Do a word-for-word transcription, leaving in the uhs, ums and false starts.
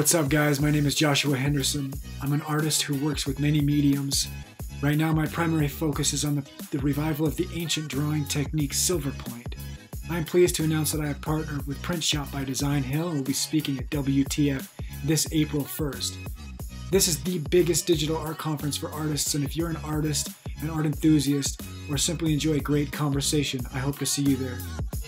What's up, guys? My name is Joshua Henderson. I'm an artist who works with many mediums. Right now, my primary focus is on the, the revival of the ancient drawing technique silverpoint. I am pleased to announce that I have partnered with Printshop by Designhill and will be speaking at W T F this April first. This is the biggest digital art conference for artists, and if you're an artist, an art enthusiast, or simply enjoy a great conversation, I hope to see you there.